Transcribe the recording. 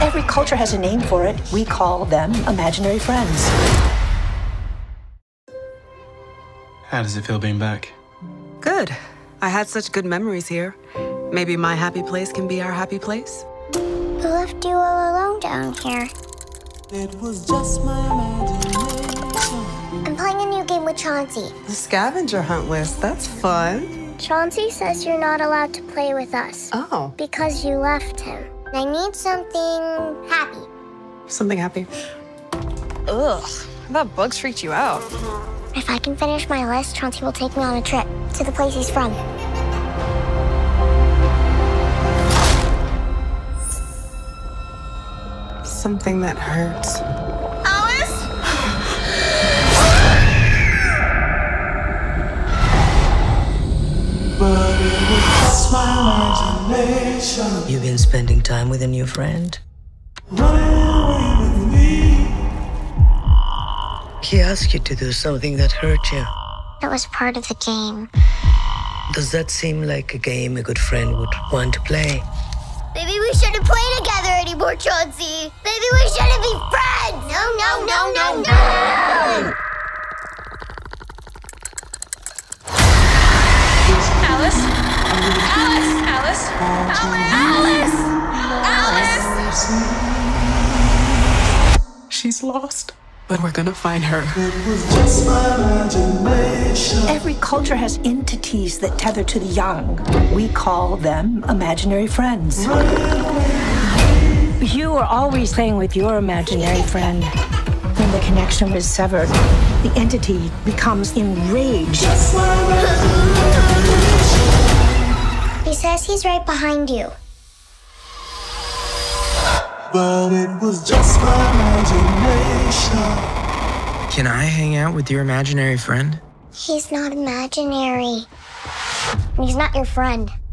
Every culture has a name for it. We call them imaginary friends. How does it feel being back? Good. I had such good memories here. Maybe my happy place can be our happy place. Who left you all alone down here? It was just my imagination. I'm playing a new game with Chauncey. The scavenger hunt list, that's fun. Chauncey says you're not allowed to play with us. Oh. Because you left him. I need something happy. Something happy. Ugh, I thought bugs freaked you out. If I can finish my list, Chauncey will take me on a trip to the place he's from. Something that hurts. Alice? But it was just my imagination. You've been spending time with a new friend? Running away with me. He asked you to do something that hurt you. It was part of the game. Does that seem like a game a good friend would want to play? Maybe we shouldn't play together anymore, Chauncey. Maybe we shouldn't be friends. No. Alice? Alice? She's lost, but we're gonna find her. It was just my imagination. Every culture has entities that tether to the young. We call them imaginary friends. You were always playing with your imaginary friend. When the connection was severed, the entity becomes enraged. He says he's right behind you. But it was just my imagination. Can I hang out with your imaginary friend? He's not imaginary. He's not your friend.